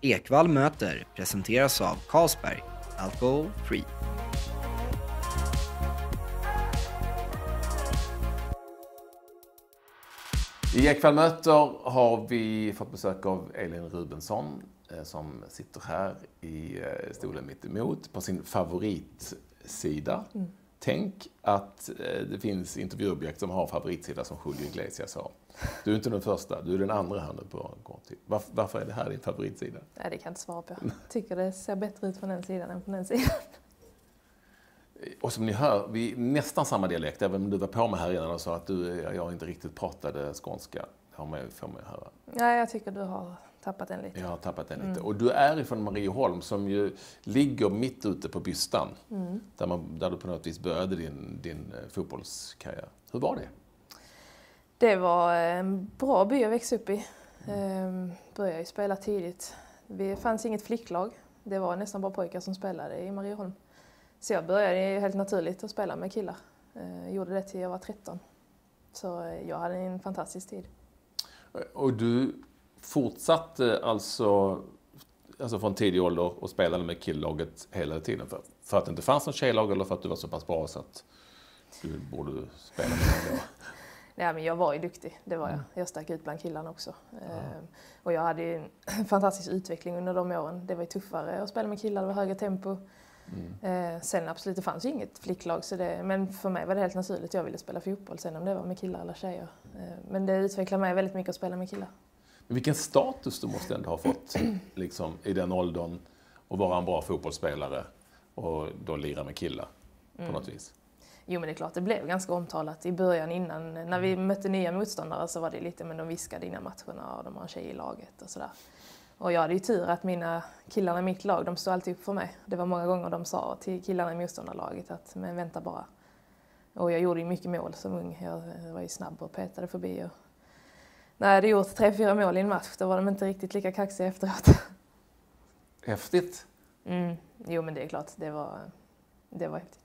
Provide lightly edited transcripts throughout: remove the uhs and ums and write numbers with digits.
Ekvall möter presenteras av Carlsberg, Alcohol Free. I Ekvall möter har vi fått besök av Elin Rubensson som sitter här i stolen mitt emot på sin favoritsida. Tänk att det finns intervjuobjekt som har favoritsida som Julio Iglesias har. Du är inte den första, du är den andra här nu på kort tid. Varför är det här din favoritsida? Nej, det kan jag inte svara på. Jag tycker det ser bättre ut från den sidan än från den sidan. Och som ni hör, vi är nästan samma dialekt, även om du var på mig här innan och sa att jag inte riktigt pratade skånska. Det får man ju höra. Nej, jag tycker du har tappat den lite. Jag har tappat den lite. Och du är ifrån Marieholm som ju ligger mitt ute på Bystan. Där du på något vis började din fotbollskarriär. Hur var det? Det var en bra by att växa upp i. Började ju spela tidigt. Det fanns inget flicklag. Det var nästan bara pojkar som spelade i Marieholm. Så jag började helt naturligt att spela med killar. Gjorde det till jag var 13. Så jag hade en fantastisk tid. Och du fortsatte alltså från tidig ålder och spelade med killlaget hela tiden? För att det inte fanns någon tjejlag eller för att du var så pass bra så att du borde spela med dem då? Nej, men jag var ju duktig, det var jag. Jag stack ut bland killarna också. Och jag hade ju en fantastisk utveckling under de åren. Det var ju tuffare att spela med killar, det var högre tempo. Sen absolut, det fanns ju inget flicklag. Men för mig var det helt naturligt. Jag ville spela fotboll sen om det var med killar eller tjejer. Men det utvecklade mig väldigt mycket att spela med killar. Men vilken status du måste ändå ha fått liksom, i den åldern och vara en bra fotbollsspelare och då lira med killar på något vis. Jo, men det är klart, det blev ganska omtalat i början innan. När vi mötte nya motståndare så var det lite, men de viskade innan matcherna och de har en tjej i laget och sådär. Och jag hade ju tur att killarna i mitt lag, de stod alltid upp för mig. Det var många gånger de sa till killarna i motståndarlaget att men vänta bara. Och jag gjorde ju mycket mål som ung. Jag var ju snabb och petade förbi. Och när jag hade gjort 3-4 mål i en match, då var de inte riktigt lika kaxiga efteråt. Häftigt. Jo, men det är klart, det var häftigt.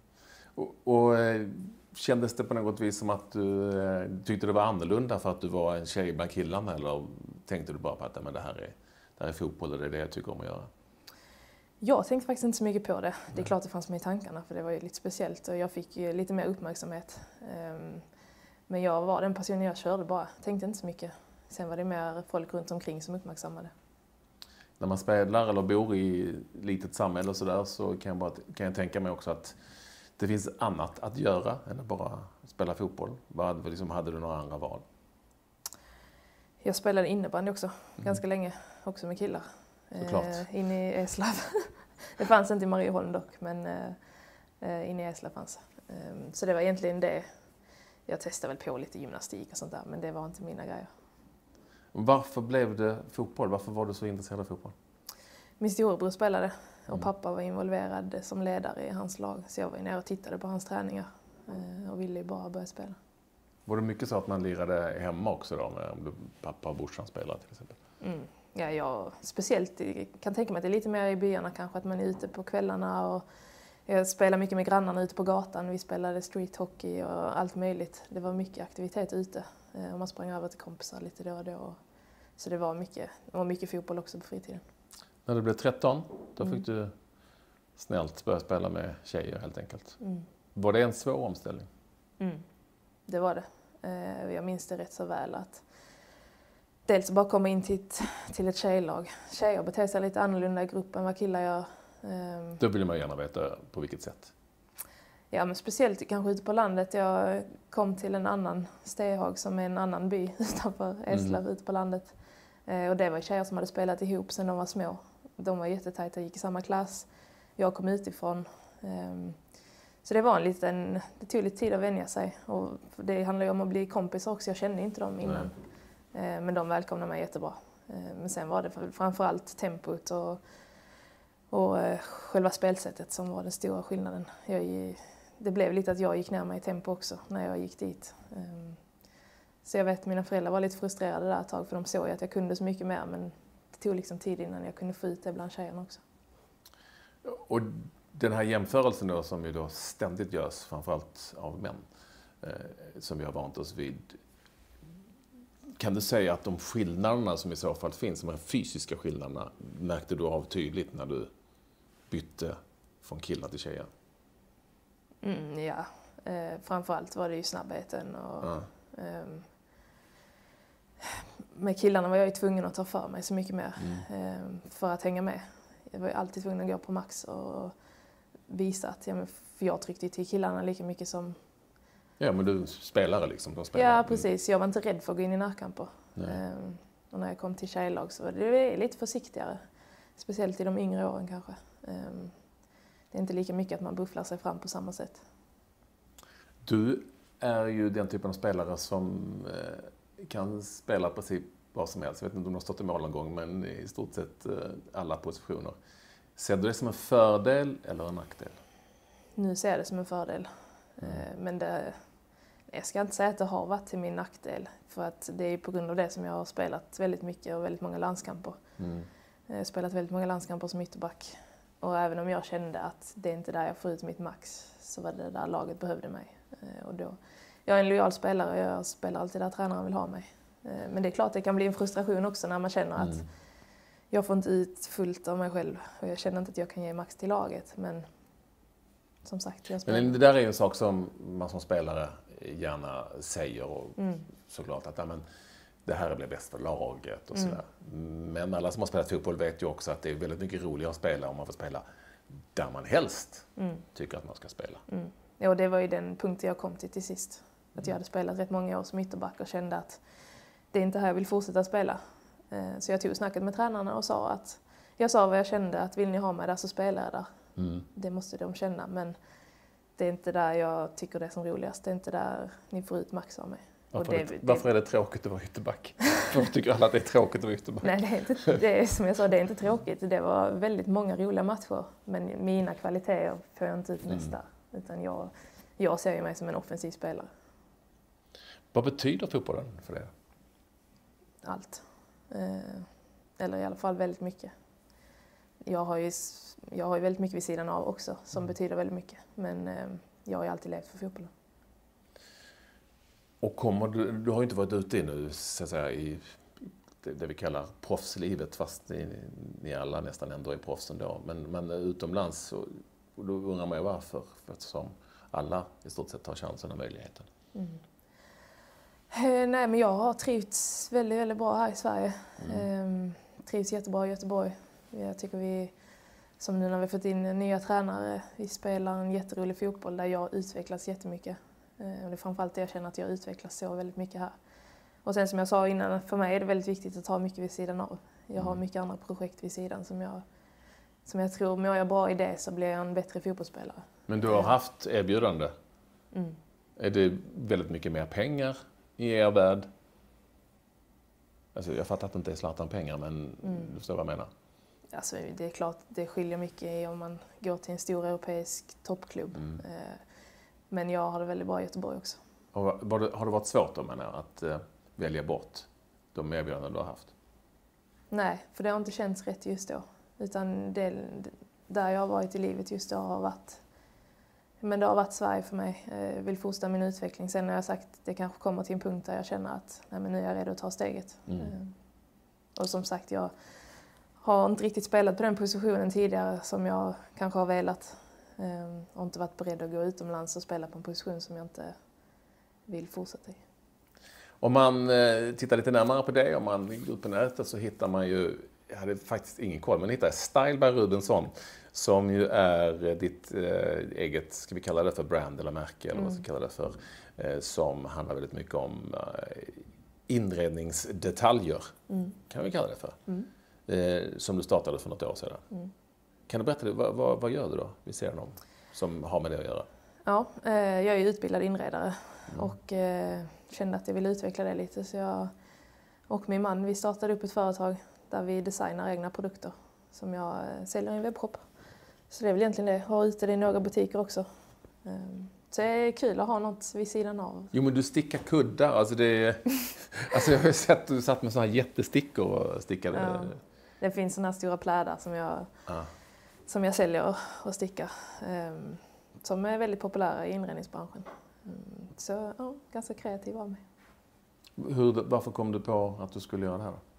Och kändes det på något vis som att du tyckte det var annorlunda för att du var en tjej bland killarna? Eller tänkte du bara på att men det här är fotboll och det är det jag tycker om att göra? Jag tänkte faktiskt inte så mycket på det. Det är klart det fanns med i tankarna för det var ju lite speciellt. Och jag fick ju lite mer uppmärksamhet. Men jag var den personen jag körde bara. Tänkte inte så mycket. Sen var det mer folk runt omkring som uppmärksammade. När man spelar eller bor i ett litet samhälle och sådär så kan jag tänka mig också att det finns annat att göra än att bara spela fotboll. Hade du några andra val? Jag spelade innebandy också ganska länge, också med killar. In i Eslöv. Det fanns inte i Marieholm dock, men in i Eslöv fanns. Så det var egentligen det. Jag testade väl på lite gymnastik och sånt där, men det var inte mina grejer. Varför blev det fotboll? Varför var du så intresserad av fotboll? Min storebror spelade och pappa var involverad som ledare i hans lag. Så jag var nere och tittade på hans träningar och ville bara börja spela. Var det mycket så att man lirade hemma också då, om pappa och brorsan spelade till exempel? Ja, jag speciellt kan tänka mig att det är lite mer i byarna kanske, att man är ute på kvällarna och jag spelar mycket med grannarna ute på gatan. Vi spelade street hockey och allt möjligt. Det var mycket aktivitet ute och man sprang över till kompisar lite då och då. Så det var mycket fotboll också på fritiden. När du blev 13, då fick du snällt börja spela med tjejer helt enkelt. Var det en svår omställning? Det var det. Jag minns det rätt så väl att dels bara komma in till ett tjejlag. Tjejer beter sig lite annorlunda i gruppen än vad killar gör. Då vill man gärna veta på vilket sätt. Ja, men speciellt kanske ute på landet. Jag kom till en annan Stehag som är en annan by utanför Eslöv ute på landet. Och det var tjejer som hade spelat ihop sedan de var små. De var jättetajta, gick i samma klass. Jag kom utifrån. Så det var det tog lite tid att vänja sig. Och det handlar ju om att bli kompisar också. Jag kände inte dem innan. Men de välkomnade mig jättebra. Men sen var det framförallt tempot och själva spelsättet som var den stora skillnaden. Det blev lite att jag gick ner mig i tempo också när jag gick dit. Så jag vet att mina föräldrar var lite frustrerade där ett tag för de såg att jag kunde så mycket mer, men det tog liksom tid innan jag kunde få ut det bland tjejerna också. Och den här jämförelsen då som ju då ständigt görs, framförallt av män, som vi har vant oss vid. Kan du säga att de skillnaderna som i så fall finns, de här fysiska skillnaderna, märkte du av tydligt när du bytte från killar till tjejer? Ja, framförallt var det ju snabbheten. Och, med killarna var jag ju tvungen att ta för mig så mycket mer för att hänga med. Jag var ju alltid tvungen att gå på max och visa att för jag tryckte till killarna lika mycket som... Ja, men du spelare liksom. De spelar. Ja, precis. Jag var inte rädd för att gå in i närkamper. Och när jag kom till tjejlag så var det lite försiktigare. Speciellt i de yngre åren kanske. Det är inte lika mycket att man bufflar sig fram på samma sätt. Du är ju den typen av spelare som kan spela precis vad som helst. Jag vet inte om du har stått i mål någon gång, men i stort sett alla positioner. Ser du det som en fördel eller en nackdel? Nu ser jag det som en fördel. Men jag ska inte säga att det har varit till min nackdel. För att det är på grund av det som jag har spelat väldigt mycket och väldigt många landskamper. Jag har spelat väldigt många landskamper som ytterback. Och även om jag kände att det är inte där jag får ut mitt max, så var det där laget behövde mig. Och då, jag är en lojal spelare och jag spelar alltid där tränaren vill ha mig. Men det är klart det kan bli en frustration också när man känner att jag får inte ut fullt av mig själv. Och jag känner inte att jag kan ge max till laget. Men som sagt, jag spelar. Men det där är ju en sak som man som spelare gärna säger. Och såklart att det här blir bäst för laget och sådär. Men alla som har spelat fotboll vet ju också att det är väldigt mycket roligare att spela om man får spela där man helst tycker att man ska spela. Ja, det var ju den punkten jag kom till sist. Att jag hade spelat rätt många år som ytterback och kände att det är inte här jag vill fortsätta spela. Så jag tog snacket med tränarna och sa att jag sa vad jag kände, att vill ni ha mig där så spelar jag där. Det måste de känna, men det är inte där jag tycker det är som roligast. Det är inte där ni får ut max av mig. Varför är det tråkigt att vara ytterback? Varför tycker alla att det är tråkigt att vara ytterback? Nej, det är som jag sa, det är inte tråkigt. Det var väldigt många roliga matcher. Men mina kvaliteter får jag inte ut mest där. Utan jag ser ju mig som en offensiv spelare. Vad betyder fotbollen för dig? Allt. Eller i alla fall väldigt mycket. Jag har ju väldigt mycket vid sidan av också som betyder väldigt mycket. Men jag har ju alltid levt för fotbollen. Och du har ju inte varit ute nu så att säga, i det vi kallar proffslivet, fast ni alla nästan ändå är proffs ändå. Men utomlands, så, och då undrar man ju varför. Eftersom alla i stort sett tar chansen och möjligheten. Nej, men jag har trivts väldigt, väldigt bra här i Sverige. Trivs jättebra i Göteborg. Jag tycker som nu när vi fått in nya tränare, vi spelar en jätterolig fotboll där jag utvecklas jättemycket. Och det är framförallt det jag känner att jag utvecklas så väldigt mycket här. Och sen som jag sa innan, för mig är det väldigt viktigt att ta mycket vid sidan av. Jag har mycket andra projekt vid sidan som jag tror, mår jag bra i det så blir jag en bättre fotbollsspelare. Men du har haft erbjudande. Är det väldigt mycket mer pengar i er värld? Alltså, jag fattar att det inte är Zlatan pengar, men du förstår vad jag menar. Alltså, det är klart, det skiljer mycket om man går till en stor europeisk toppklubb. Men jag har det väldigt bra i Göteborg också. Har det varit svårt då, att välja bort de erbjudanden du har haft? Nej, för det har inte känts rätt just då. Utan där jag har varit i livet just då har varit... Men det har varit Sverige för mig. Jag vill fortsätta min utveckling. Sen har jag sagt att det kanske kommer till en punkt där jag känner att nu är jag redo att ta steget. Och som sagt, jag har inte riktigt spelat på den positionen tidigare som jag kanske har velat. Och inte varit beredd att gå utomlands och spela på en position som jag inte vill fortsätta i. Om man tittar lite närmare på det, om man går ut på nätet så hittar man ju, jag hade faktiskt ingen koll, men hittar Style by Rubensson som ju är ditt eget, ska vi kalla det för brand eller märke eller vad ska vi kalla det för, som handlar väldigt mycket om inredningsdetaljer, kan vi kalla det för, som du startade för något år sedan. Kan du berätta, vad gör du då? Vi ser någon som har med det att göra. Ja, jag är utbildad inredare och kände att jag ville utveckla det lite. Så jag och min man, vi startade upp ett företag där vi designar egna produkter som jag säljer i en webbshop. Så det är väl egentligen det. Jag har ute det i några butiker också. Så det är kul att ha något vid sidan av. Jo, men du stickar kuddar. Alltså jag har ju sett att du satt med såna här jättestickor och stickade. Ja, det finns såna här stora plädar som jag säljer och stickar. Som är väldigt populära i inredningsbranschen. Så ja, ganska kreativ av mig. Varför kom du på att du skulle göra det här då?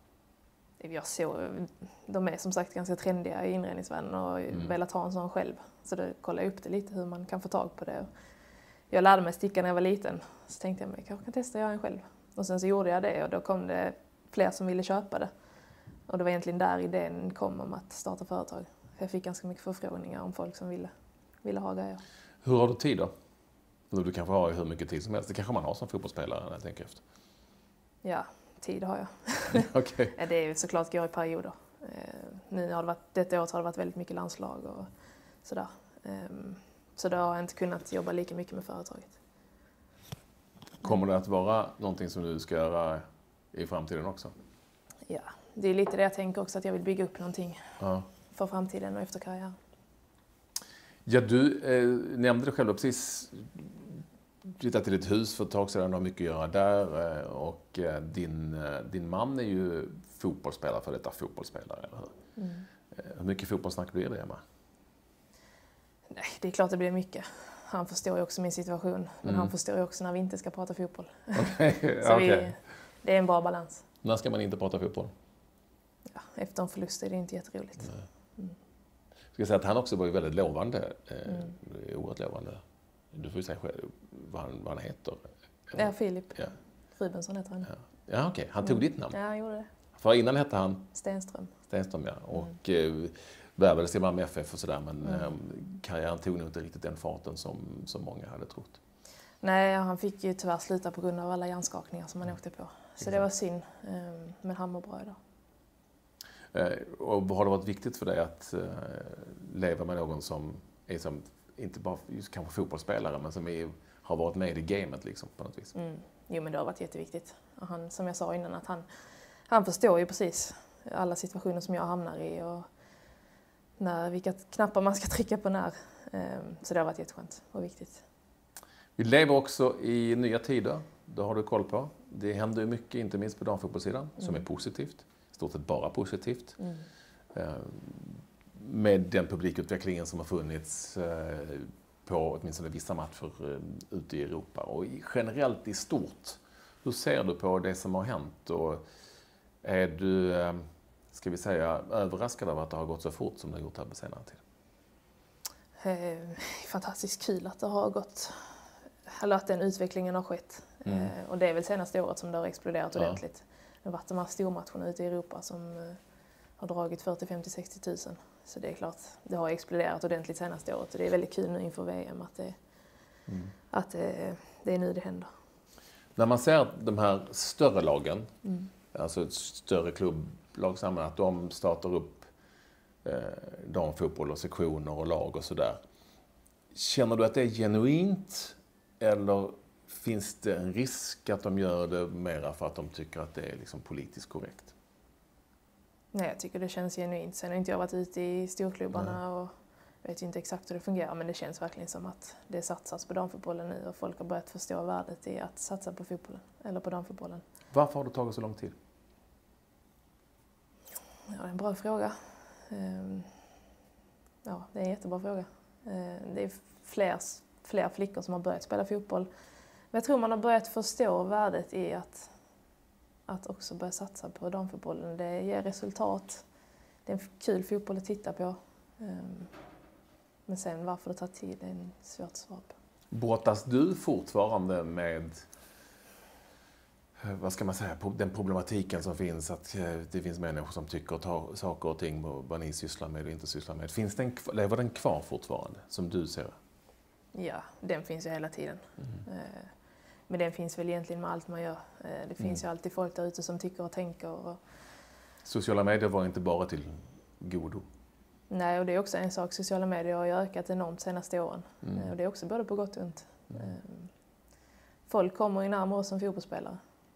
De är som sagt ganska trendiga i inredningsvärlden och velat ha en sån själv. Så då kollade jag upp det lite hur man kan få tag på det. Jag lärde mig sticka när jag var liten. Så tänkte jag, jag kanske kan testa att göra en själv. Och sen så gjorde jag det och då kom det fler som ville köpa det. Och det var egentligen där idén kom om att starta företag. Jag fick ganska mycket förfrågningar om folk som ville ha grejer. Hur har du tid då? Du kanske har hur mycket tid som helst. Det kanske man har som fotbollsspelare när jag tänker efter. Ja, tid har jag. Okay. Det är ju såklart går i perioder. Detta året har det varit väldigt mycket landslag och sådär. Så då har jag inte kunnat jobba lika mycket med företaget. Kommer det att vara någonting som du ska göra i framtiden också? Ja, det är lite det jag tänker också, att jag vill bygga upp någonting för framtiden och efter karriären. Ja, du nämnde det själv precis. Flyttat till ditt hus för ett tag sedan, har mycket att göra där. Och din man är ju fotbollsspelare, för detta fotbollsspelare, eller hur? Hur mycket fotbollssnack blir det, Emma? Nej, det är klart det blir mycket. Han förstår ju också min situation, men han förstår ju också när vi inte ska prata fotboll. Så det är en bra balans. När ska man inte prata fotboll? Ja, efter en förlust är det inte jätteroligt. Ska jag säga att han också var ju väldigt lovande, oerhört lovande. Du får ju säga själv vad han heter. Ja, Filip. Ja. Rubensson heter han. Ja, okej. Han tog ditt namn? Ja, han gjorde det. För innan hette han? Stenström, ja. Och värvades till Malmö FF och sådär, men karriären tog nog inte riktigt den farten som många hade trott. Nej, han fick ju tyvärr sluta på grund av alla hjärnskakningar som han åkte på. Så det var synd, men han mår bra idag. Och har det varit viktigt för dig att leva med någon som är som, inte bara just kanske fotbollsspelare, men som har varit med i gamet liksom, på något vis? Jo, men det har varit jätteviktigt. Och han, som jag sa innan, att han förstår ju precis alla situationer som jag hamnar i och vilka knappar man ska trycka på när. Så det har varit jätteskönt och viktigt. Vi lever också i nya tider, det har du koll på. Det händer ju mycket, inte minst på damfotbollssidan, som är positivt. Stort sett bara positivt. Med den publikutvecklingen som har funnits på åtminstone vissa matcher ute i Europa. Och generellt i stort, hur ser du på det som har hänt? Och är du, ska vi säga, överraskad av att det har gått så fort som det har gjort här på senare tid? Fantastiskt kul att det har gått, eller att den utvecklingen har skett. Och det är väl senaste året som det har exploderat ordentligt. Det har varit de här stormatcherna ute i Europa som har dragit 40, 50, 60 000. Så det är klart, det har exploderat ordentligt senaste året. Och det är väldigt kul nu inför VM att det är nu det händer. När man ser de här större lagen, alltså ett större klubblag samman, att de startar upp damfotboll och sektioner och lag och sådär. Känner du att det är genuint, eller finns det en risk att de gör det mera för att de tycker att det är liksom politiskt korrekt? Nej, jag tycker det känns genuint. Sen har inte jag varit ute i storklubbarna och vet inte exakt hur det fungerar, men det känns verkligen som att det satsas på damfotbollen nu och folk har börjat förstå värdet i att satsa på fotbollen, eller på damfotbollen. Varför har det tagit så lång tid? Ja, det är en bra fråga. Ja, det är en jättebra fråga. Det är fler flickor som har börjat spela fotboll. Men jag tror man har börjat förstå värdet i att också börja satsa på damfotbollen. Det ger resultat. Det är en kul fotboll att titta på. Men sen varför det tar tid är en svårt svar på. Brottas du fortfarande med, vad ska man säga, den problematiken som finns, att det finns människor som tycker och tar saker och ting vad ni sysslar med och inte sysslar med? Lever den kvar fortfarande, som du ser det? Ja, den finns ju hela tiden. Men den finns väl egentligen med allt man gör. Det finns ju alltid folk där ute som tycker och tänker. Sociala medier var inte bara till godo? Nej, och det är också en sak. Sociala medier har ju ökat enormt senaste åren. Och det är också både på gott och ont. Folk kommer ju närmare oss som fotbollsspelare.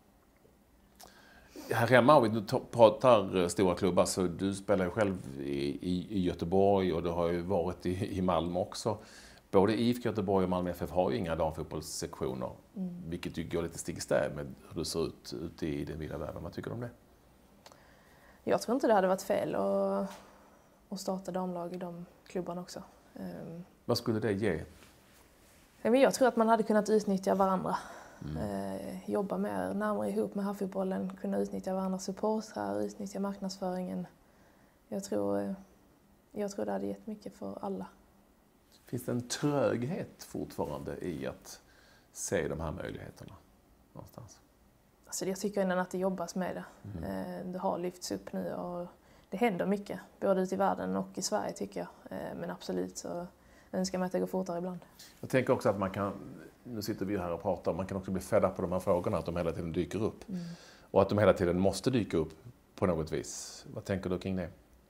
Här hemma, om vi pratar stora klubbar, så du spelar ju själv i Göteborg och du har ju varit i Malmö också. Både IFK Göteborg och Malmö FF har ju inga damfotbollssektioner, vilket ju går lite stick i stäv med hur det ser ut ute i den vida världen. Vad tycker du om det? Jag tror inte det hade varit fel att starta damlag i de klubbarna också. Vad skulle det ge? Jag tror att man hade kunnat utnyttja varandra Jobba mer närmare ihop med herrfotbollen, kunna utnyttja varandras supportrar, utnyttja marknadsföringen. Jag tror det hade gett mycket för alla. Finns det en tröghet fortfarande i att se de här möjligheterna någonstans? Alltså jag tycker ändå att det jobbas med det. Det har lyfts upp nu och det händer mycket. Både ute i världen och i Sverige tycker jag. Men absolut så önskar man att det går fortare ibland. Jag tänker också att man kan, nu sitter vi här och pratar, man kan också bli fed up på de här frågorna, att de hela tiden dyker upp. Och att de hela tiden måste dyka upp på något vis. Vad tänker du kring det?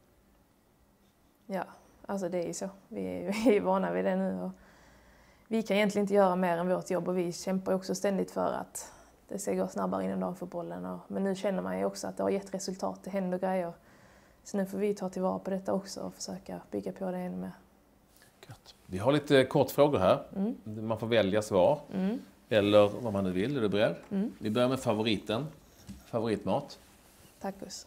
Ja, alltså det är ju så. Vi är vana vid det nu. Och vi kan egentligen inte göra mer än vårt jobb och vi kämpar också ständigt för att det ska gå snabbare inom damfotbollen. Men nu känner man ju också att det har gett resultat, det händer grejer. Så nu får vi ta tillvara på detta också och försöka bygga på det ännu mer. Gött. Vi har lite kortfrågor här. Man får välja svar. Eller vad man nu vill. Är du beredd? Vi börjar med favoriten. Favoritmat? Tacos.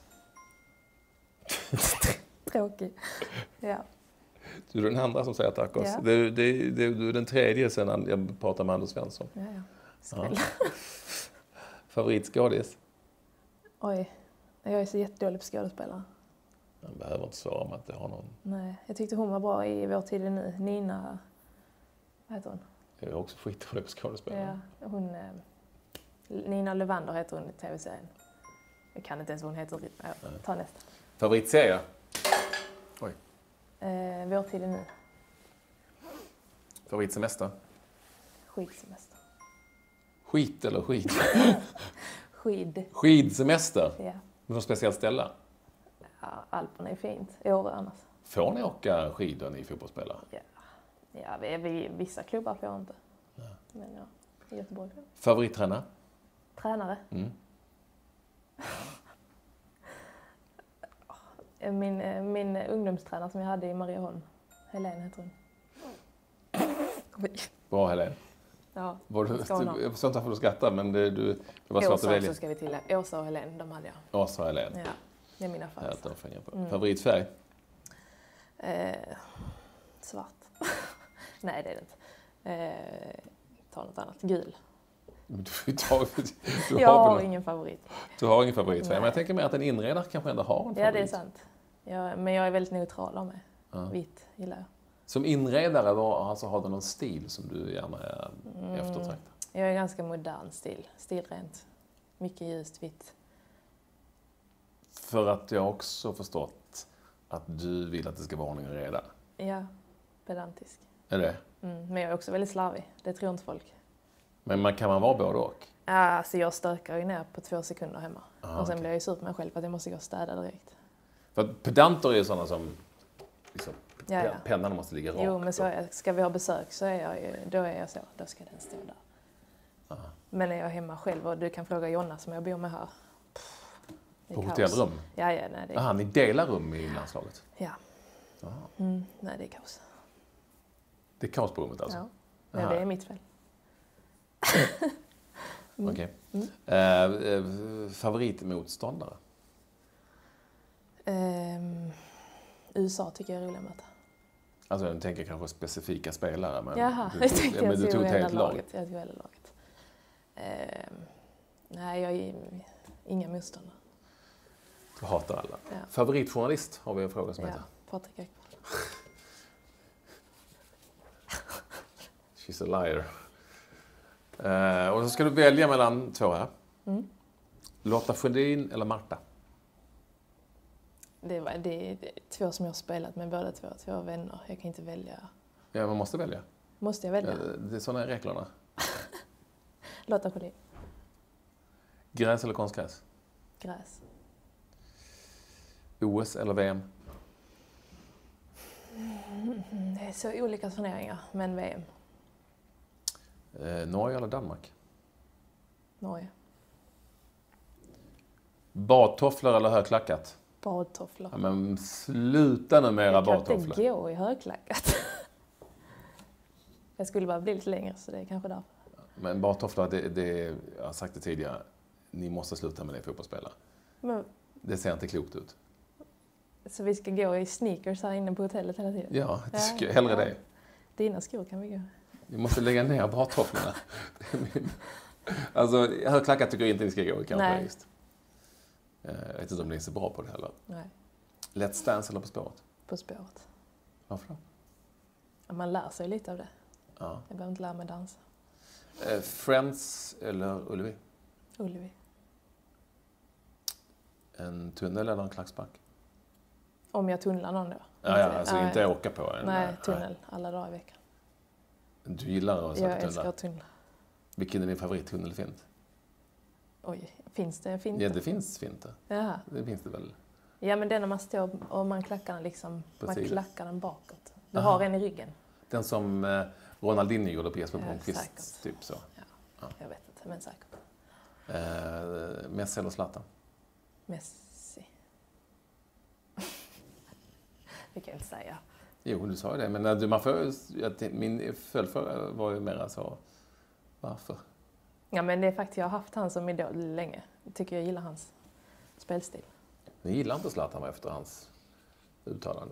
Tråkig. Ja. Du är den andra som säger tacos. Ja. Du är den tredje sedan jag pratade med Anders Svensson. Ja. Ja. Favoritskådis? Oj, jag är så jättedålig på skådespelare. Man behöver inte svara om att det har någon. Nej, jag tyckte hon var bra i Vår tid är nu. Nina, vad heter hon? Jag är också skitdålig på skådespelare. Ja, Nina Levander heter hon i tv-serien. Jag kan inte ens vad hon heter. Ta nästa. Favoritserie? Oj. Vår tid är nu. Favoritsemester? Skidsemester. Skit eller skit? Skid. Skidsemester? Ja. Något speciellt ställe? Ja, Alperna är fint. Åre annars. Får ni åka skidor ni fotbollsspelare? Ja, vissa klubbar får inte. Ja. Men ja, i Göteborg. Favorittränare? Tränare? Min ungdomstränare som jag hade i Marieholm. Helene heter hon. Bra Helene. Ja, Jag förstår inte varför du skrattar, men det var svårt att välja. Så ska vi till. Åsa och Helene, de hade jag. Åsa och Helene. Ja, det är mina favoriter. Favoritfärg? Svart. Nej, det är det inte. Ta något annat. Gul. Jag har ingen favorit. Du har ingen favoritfärg, men jag tänker mig att en inredare kanske ändå har en favorit. Ja, det är sant. Men jag är väldigt neutral av mig. Vitt gillar jag. Som inredare, har du någon stil som du gärna eftertraktar? Jag är ganska modern stil. Stilrent. Mycket ljust, vitt. För att jag också förstått att du vill att det ska vara ordning och reda. Ja, pedantisk. Är det? Men jag är också väldigt slarvig. Det tror inte folk. Men kan man vara både och? Ja, alltså jag stökar ju ner på 2 sekunder hemma. Och sen blir jag ju sur på mig själv för att jag måste gå och städa direkt. För att pedanter är ju sådana som liksom, Ja. pennan måste ligga rakt. Jo, men ska vi ha besök så är jag ju, då är jag så. Då ska den stå där. Aha. Men när jag är hemma själv och du kan fråga Jonna som jag bor med här. På hotellrum? Ja, nej, det är... Aha, ni delar rum i landslaget? Ja. Nej, det är kaos. Det är kaos på rummet alltså? Ja, men det är mitt fel. Okej. Favoritmotståndare? USA tycker jag är roliga att möta. Alltså jag tänker kanske specifika spelare. Men Jaha, du tog ett helt lag. Jag tog hela laget. Nej, jag är inga motståndare. Du hatar alla. Ja. Favoritjournalist har vi en fråga som heter. Patrik Ekvall. She's a liar. Och så ska du välja mellan 2 här. Lotta Sjödin eller Marta? Det är 2 som jag har spelat med, båda 2 vänner. Jag kan inte välja. Ja, man måste välja. Måste jag välja? Det är sådana reglerna. Lotta Sjödin. Gräs eller konstgräs? Gräs. OS eller VM? Det är så olika turneringar, men VM. Norge eller Danmark? Norge. Badtofflor eller högklackat? Badtofflor. Ja, men sluta nu med era badtofflor. Jag kan inte gå i högklackat. Jag skulle bara bli lite längre, så det är kanske därför. Men badtofflor, jag har sagt det tidigare, ni måste sluta med det fotbollsspelare. Men, det ser inte klokt ut. Så vi ska gå i sneakers här inne på hotellet hela tiden? Ja, hellre det. Dina skor kan vi gå. Vi måste lägga ner badtofflorna. Alltså, högklackat tycker jag inte ni ska gå kanske. Nej. Just. Jag vet inte om ni är så bra på det heller. Nej, Let's Dance eller På spåret? På spåret. Varför då? Ja, man lär sig lite av det. Ja. Jag behöver inte lära mig dansa. Friends eller Ullevi? Ullevi. En tunnel eller en klackspark? Om jag tunnlar någon då. Alltså inte åka på en... Nej, tunnel alla dagar i veckan. Du gillar att Jag tunnla? älskar att tunnla. Vilken är din favorittunnelfint? Oj, finns det finter? Ja, det finns finter. Jaha. Det finns det väl? Ja, men den när man står och man klackar den liksom, man Precis. klackar den bakåt. Du Aha. har en i ryggen. Den som Ronaldinho gjorde på Jesper Ja, Blomqvist, säkert. typ så. Ja. Jag vet inte, men säkert. Messi eller Zlatan? Messi. Det kan jag inte säga. Jo, du sa ju det, men man får, min följdfråga var ju mer så, varför? Ja, men det är faktiskt, jag har haft han som idol länge. Jag tycker jag gillar hans spelstil. Ni gillar inte Zlatan efter hans uttalande?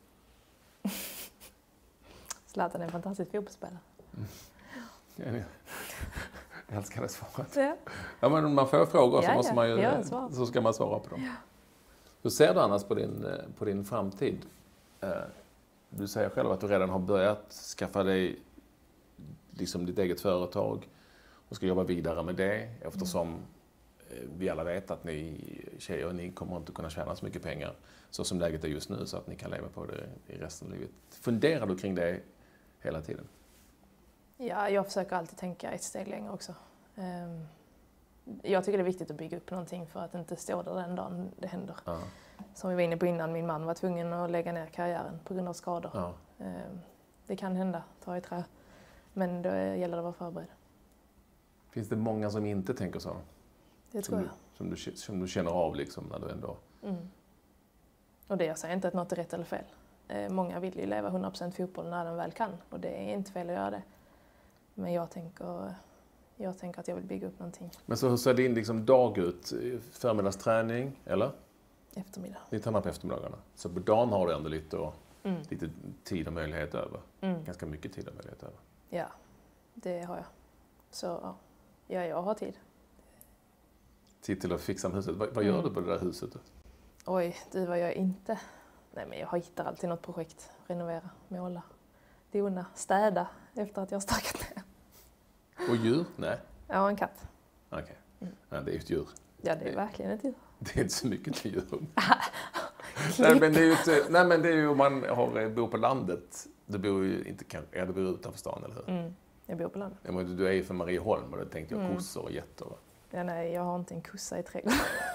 Zlatan är en fantastisk fotbollsspelare. Jag älskar det svaret. Ja. Ja, men man får frågor så, måste man ju, Ja, svar. så ska man svara på dem. Ja. Hur ser du annars på din framtid? Du säger själv att du redan har börjat skaffa dig liksom ditt eget företag och ska jobba vidare med det eftersom vi alla vet att ni tjejer, ni kommer inte kunna tjäna så mycket pengar så som läget är just nu så att ni kan leva på det i resten av livet. Funderar du kring det hela tiden? Ja, jag försöker alltid tänka ett steg längre också. Jag tycker det är viktigt att bygga upp någonting för att inte stå där den dagen det händer. Ja. Som vi var inne på innan, min man var tvungen att lägga ner karriären på grund av skador. Ja. Det kan hända, ta i trä. Men då gäller det att vara förberedd. Finns det många som inte tänker så? Det tror jag. Som du känner av liksom när du ändå... Och det jag säger inte att något är rätt eller fel. Många vill ju leva 100% fotboll när de väl kan. Och det är inte fel att göra det. Men jag tänker att jag vill bygga upp någonting. Men så hur ser din liksom dag ut? Förmiddagsträning, eller? Eftermiddag. Ni tränar på eftermiddagarna. Så på dagen har du ändå lite tid och möjlighet över. Ganska mycket tid och möjlighet över. Ja, det har jag. Så ja, jag har tid. Tid till att fixa med huset. Vad gör du på det där huset? Oj, det var jag inte. Nej, men jag hittar alltid något projekt. Renovera, måla, dona, städa efter att jag har stökat ner. Och djur? Nej. Ja, en katt. Okej. Ja, det är ju ett djur. Ja, det är verkligen ett djur. Det är inte så mycket till djur. Nej, men det är ju om man bor på landet. Du bor ju inte du bor utanför stan, eller hur? Jag bor på landet. Ja, men du är ju från Marieholm och då tänkte jag kossor och getter. Ja, nej, jag har inte en kossa i trädgården.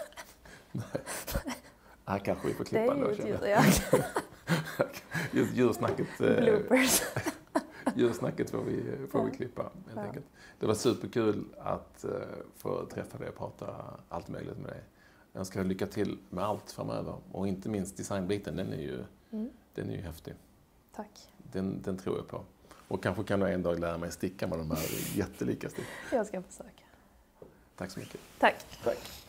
Här kanske vi får Det klippa är ju då. ett djur, ja. Just djursnacket. Bloopers. Djursnacket får vi klippa helt enkelt. Det var superkul att få träffa dig och prata allt möjligt med dig. Jag önskar dig lycka till med allt framöver. Och inte minst designbiten, den är ju häftig. Tack. Den tror jag på. Och kanske kan du en dag lära mig sticka med de här jättelika stick. Jag ska försöka. Tack så mycket. Tack. Tack.